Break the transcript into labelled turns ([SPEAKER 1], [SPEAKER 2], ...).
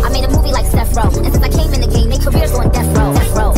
[SPEAKER 1] I made a movie like Deathrow, and since I came in the game, they careers on death row.